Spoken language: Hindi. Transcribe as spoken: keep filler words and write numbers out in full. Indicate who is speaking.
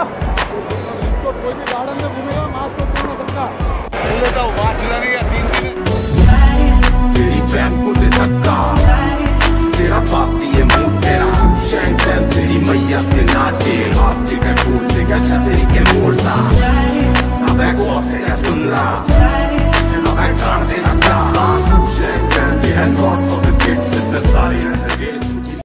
Speaker 1: कोई भी गार्डन में घूमेगा मास्क चोट नहीं हो सकता।
Speaker 2: लेता हूँ वहाँ चला नहीं तीन दिन
Speaker 3: तेरी बहन को दे धक्का, तेरा बाप दिए मुंह तेरा शैंकन, तेरी मैया पे नाचे हाथ दिखा टूट दिखा छतरी के मोड़ सा अब एक से सुन रहा अब एक कान देना था शैंकन, ये है गॉड फॉर द किड्स, इसमें सारी